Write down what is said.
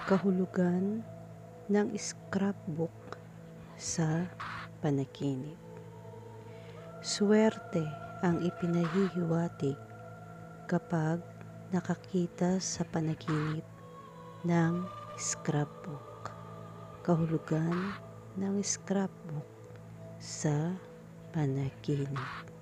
Kahulugan ng scrapbook sa panaginip. Swerte ang ipinahihiwatig kapag nakakita sa panaginip ng scrapbook. Kahulugan ng scrapbook sa panaginip.